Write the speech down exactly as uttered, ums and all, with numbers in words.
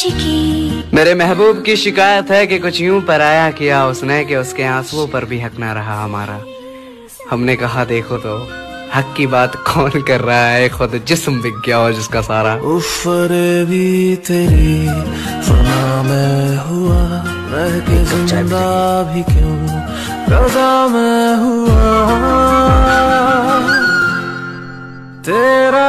आशिकी। मेरे महबूब की शिकायत है कि कुछ यूं पराया किया उसने कि उसके आंसुओं पर भी हक ना रहा हमारा। हमने कहा देखो तो हक की बात कौन कर रहा है, खुद जिस्म बिक गया और जिसका सारा। उफ़रे भी तेरी फना में हुआ, रह के जिंदा भी क्यों रज़ा में हुआ। तेरा